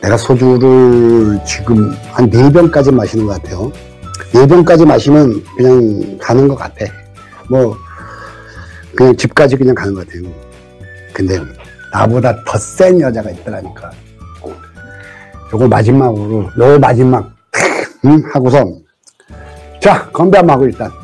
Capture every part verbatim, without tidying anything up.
내가 소주를 지금 한 네 병까지 마시는 것 같아요. 네 병까지 마시면 그냥 가는 것 같아. 뭐 그냥 집까지 그냥 가는 것 같아요. 근데 나보다 더 센 여자가 있더라니까. 요거 마지막으로, 요 마지막 음? 하고서 자, 건배 한번 하고 일단.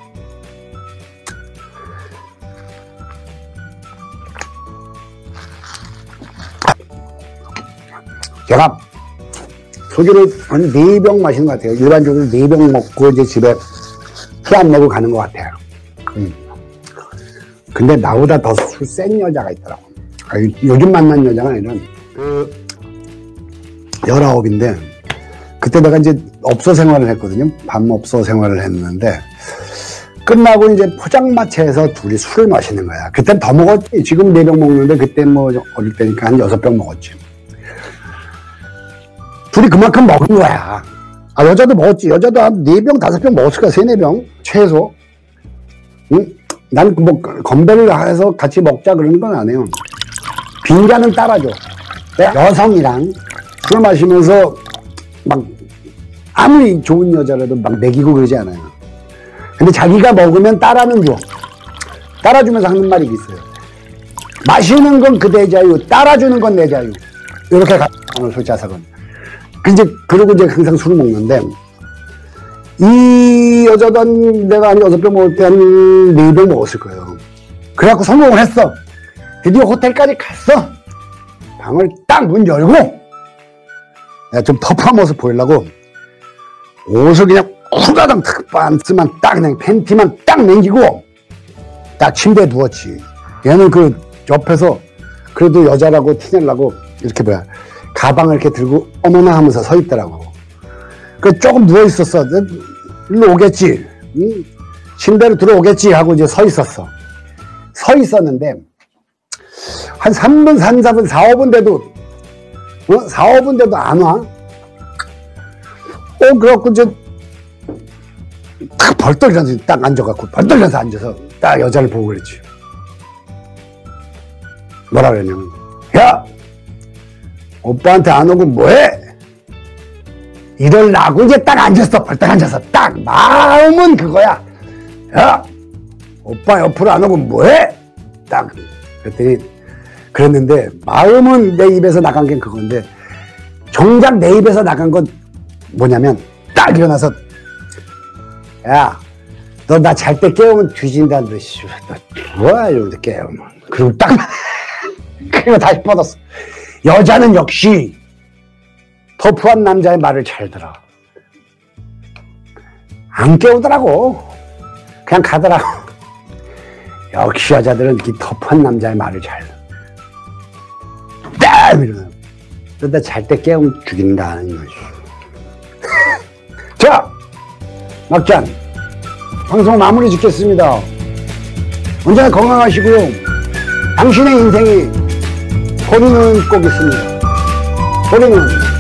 제가 소주를 한 네 병 마시는 것 같아요. 일반적으로 네 병 먹고 이제 집에 술 안 먹고 가는 것 같아요. 음. 근데 나보다 더 술 센 여자가 있더라고. 아, 요즘 만난 여자가 아니라 그 열아홉인데 그때 내가 이제 업소 생활을 했거든요. 밤업소 생활을 했는데 끝나고 이제 포장마차에서 둘이 술을 마시는 거야. 그땐 더 먹었지. 지금 네 병 먹는데 그때 뭐 어릴 때니까 한 여섯 병 먹었지. 둘이 그만큼 먹은 거야. 아, 여자도 먹었지. 여자도 한 네 병, 다섯 병 먹었을 거야. 세네 병 최소. 응? 난 뭐 건배를 해서 같이 먹자 그러는 건 안 해요. 빈자는 따라줘. 여성이랑 술 마시면서 막 아무리 좋은 여자라도 막 먹이고 그러지 않아요. 근데 자기가 먹으면 따라는 줘. 따라주면서 하는 말이 있어요. 마시는 건 그대 자유, 따라주는 건 내 자유. 이렇게 가, 오늘 솔자석은. 이제, 그러고 이제 항상 술을 먹는데, 이 여자도 한, 내가 한 여섯 병 먹을 때 한 네 병 먹었을 거예요. 그래갖고 성공을 했어. 드디어 호텔까지 갔어. 방을 딱 문 열고, 내가 좀 터프한 모습 보이려고, 옷을 그냥 후다닥 반스만 딱 그냥 팬티만 딱 남기고, 딱 침대에 누웠지. 얘는 그 옆에서 그래도 여자라고 티내려고 이렇게 뭐야. 가방을 이렇게 들고 어머나 하면서 서 있더라고. 그 조금 누워 있었어. 일로 오겠지. 응? 침대로 들어오겠지 하고 이제 서 있었어. 서 있었는데 한 삼 분, 삼, 사 분, 사, 오 분 돼도 어? 사, 오 분 돼도 안 와. 어, 그래갖고 이제 딱 벌떡 일어나서 딱 앉아갖고 벌떡 일어나서 앉아서 딱 여자를 보고 그랬지. 뭐라 그랬냐면, 야! 오빠한테 안 오고 뭐해? 이럴라고 이제 딱 앉았어. 벌떡 앉아서 딱 마음은 그거야. 야, 오빠 옆으로 안 오고 뭐해? 딱 그랬더니 그랬는데 마음은 내 입에서 나간 게 그건데 정작 내 입에서 나간 건 뭐냐면 딱 일어나서 야, 너 나 잘 때 깨우면 뒤진다는데 씨, 너 뭐야 이러는데 깨우면 그리고 딱 그리고 다시 뻗었어. 여자는 역시 터프한 남자의 말을 잘 들어. 안 깨우더라고. 그냥 가더라고. 역시 여자들은 이 터프한 남자의 말을 잘 들어. 딱! 이러면. 그러다 잘 때 깨우면 죽인다는 거지. 자! 막잔. 방송 마무리 짓겠습니다. 언제나 건강하시고요. 당신의 인생이 소리는 꼭 있습니다. 소리는